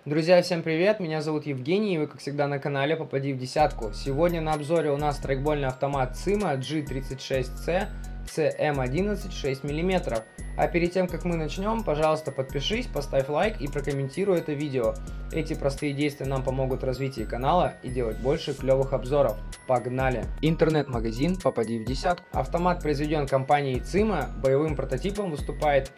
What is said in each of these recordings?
Друзья, всем привет! Меня зовут Евгений, и вы, как всегда, на канале Попади в десятку. Сегодня на обзоре у нас страйкбольный автомат CIMA G36C CM11 6 мм. А перед тем, как мы начнем, пожалуйста, подпишись, поставь лайк и прокомментируй это видео. Эти простые действия нам помогут в развитии канала и делать больше клевых обзоров. Погнали! Интернет-магазин Попади в десятку. Автомат произведен компанией CIMA, боевым прототипом выступает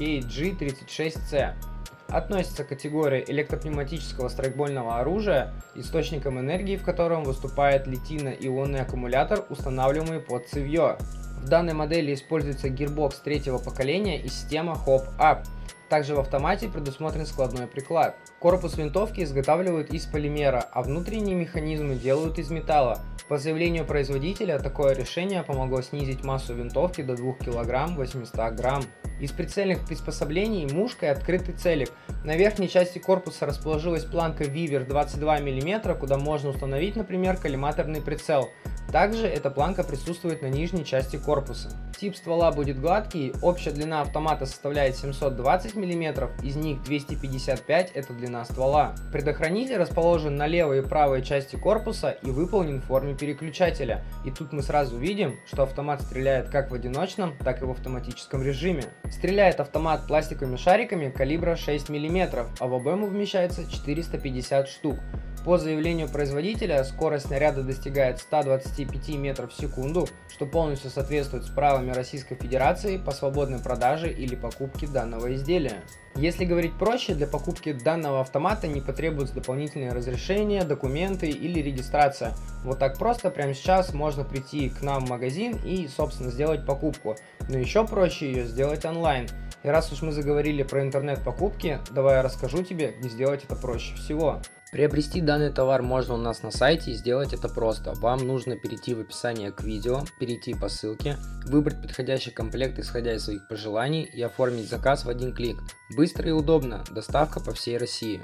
HK-G36C. Относится к категории электропневматического страйкбольного оружия, источником энергии в котором выступает литийно-ионный аккумулятор, устанавливаемый под цевьё. В данной модели используется гирбокс третьего поколения и система HOP-UP. Также в автомате предусмотрен складной приклад. Корпус винтовки изготавливают из полимера, а внутренние механизмы делают из металла. По заявлению производителя, такое решение помогло снизить массу винтовки до 2 кг 800 грамм. Из прицельных приспособлений мушка и открытый целик. На верхней части корпуса расположилась планка Вивер 22 мм, куда можно установить, например, коллиматорный прицел. Также эта планка присутствует на нижней части корпуса. Тип ствола будет гладкий, общая длина автомата составляет 720 мм, из них 255 это длина ствола. Предохранитель расположен на левой и правой части корпуса и выполнен в форме переключателя. И тут мы сразу видим, что автомат стреляет как в одиночном, так и в автоматическом режиме. Стреляет автомат пластиковыми шариками калибра 6 мм, а в обойму вмещается 450 штук. По заявлению производителя, скорость снаряда достигает 125 метров в секунду, что полностью соответствует с правилами Российской Федерации по свободной продаже или покупке данного изделия. Если говорить проще, для покупки данного автомата не потребуются дополнительные разрешения, документы или регистрация. Вот так просто прямо сейчас можно прийти к нам в магазин и, собственно, сделать покупку. Но еще проще ее сделать онлайн. И раз уж мы заговорили про интернет-покупки, давай я расскажу тебе, где сделать это проще всего. Приобрести данный товар можно у нас на сайте, и сделать это просто. Вам нужно перейти в описание к видео, перейти по ссылке, выбрать подходящий комплект исходя из своих пожеланий и оформить заказ в один клик. Быстро и удобно, доставка по всей России.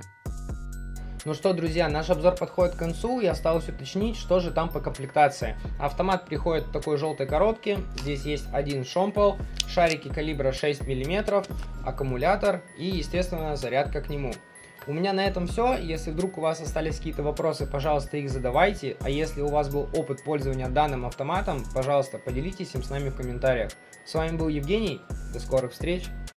Ну что, друзья, наш обзор подходит к концу, и осталось уточнить, что же там по комплектации. Автомат приходит в такой желтой коробке, здесь есть один шомпол, шарики калибра 6 мм, аккумулятор и, естественно, зарядка к нему. У меня на этом все. Если вдруг у вас остались какие-то вопросы, пожалуйста, их задавайте. А если у вас был опыт пользования данным автоматом, пожалуйста, поделитесь им с нами в комментариях. С вами был Евгений. До скорых встреч.